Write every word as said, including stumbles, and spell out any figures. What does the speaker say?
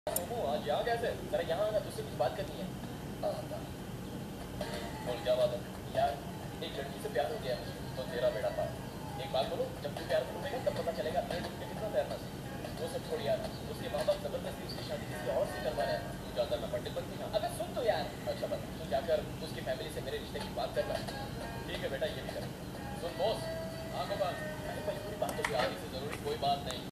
आज यहाँ कैसे? जरा यहाँ आना, तुझसे कुछ बात करनी है। आता। बोल क्या बात है? यार एक लड़की से प्यार हो गया मुझे, तो तेरा बेड़ा पार। एक बात बोलो, जब तू प्यार करोगे तब पता चलेगा अपने दिल पे कितना तैरना सीखा। वो सब छोड़ यार, उसके माँ बाप जबरदस्ती उसकी शादी किसी और से करवा रहे हैं। तू जाकर मैं पंडित बनती ना। अबे सुन तो यार। अच्छा बता, तू जाकर उसकी फैमिली से मेरे रिश्ते की बात करना। ठीक है बेटा, ये भी कर। सुन बॉस, हाँ गोपाल, अरे भाई पूरी बात तो आगे से जरूरी कोई बात नहीं।